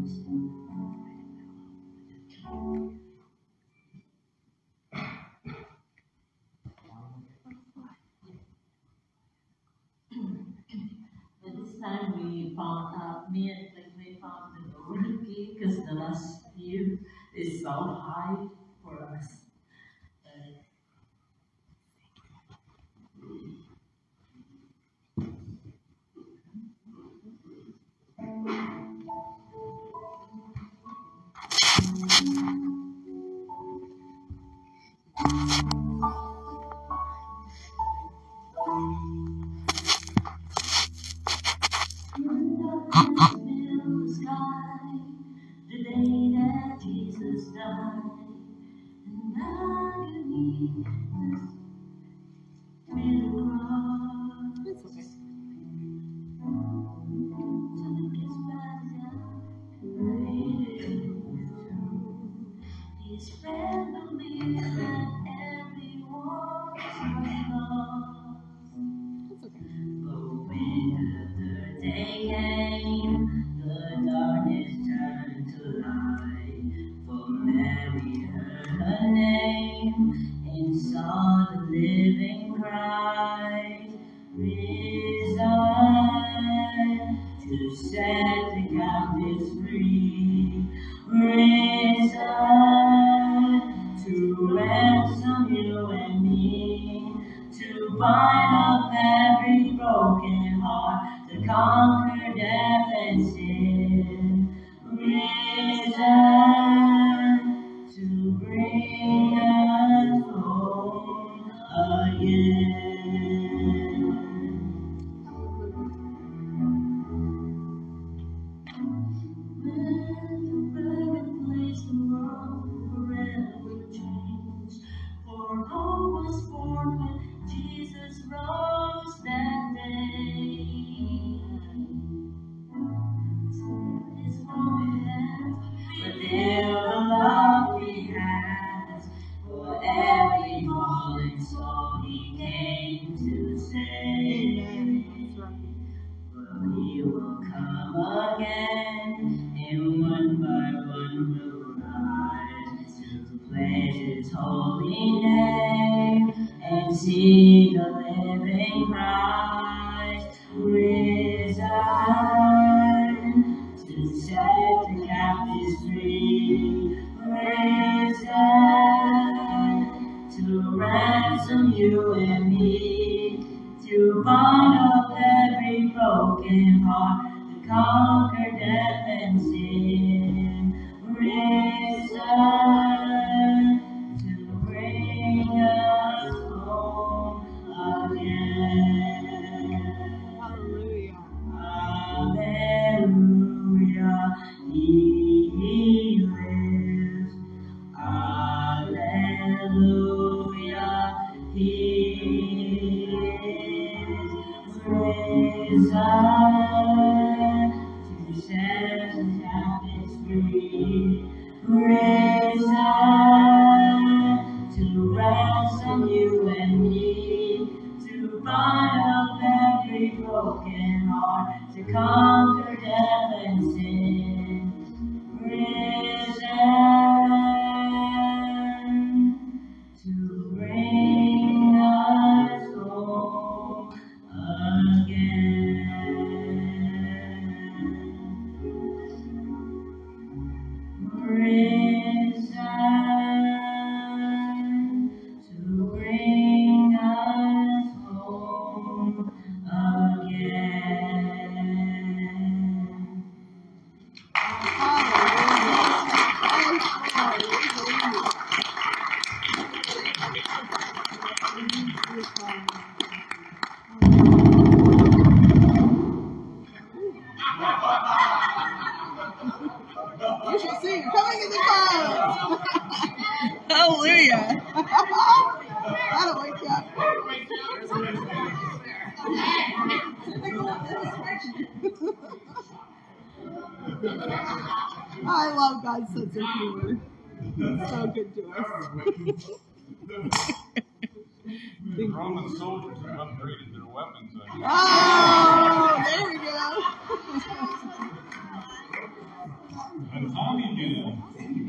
This time we found me and we found the golden key because the last view is so high for us. The day that Jesus died, and agony will cross. It's okay. Took his body down and laid it in his tomb. He spread the news that everyone was lost. It's okay. But when the third day came, the darkness turned to light. For Mary heard her name and saw the living Christ risen to set the captives free. Risen to ransom you and me, to bind up every broken heart, to conquer death and sin. Risen to bring us home again. When the perfect place the world forever changed, for hope was born when Jesus rose that day. His broken hands, but still the love he has for every fallen soul he came to save. Well, he will come again, and one by one will rise to pledge his holy name and see the living Christ risen to set the captives free. Risen to ransom you and me, to bind up every broken heart, to conquer death and sin. Risen to bring us home again. Hallelujah. Hallelujah. He lives. Hallelujah. He is risen to set the captives free. Risen to ransom you and me, to bind up every broken heart, to conquer death and sin. Risen to bring us home again. Risen to bring us home again. You should see you coming in the car. Hallelujah. That'll wake you up. I love God's sense of humor. It's so good to us. The Roman soldiers have upgraded their weapons. Oh, there we go. And Tommy did.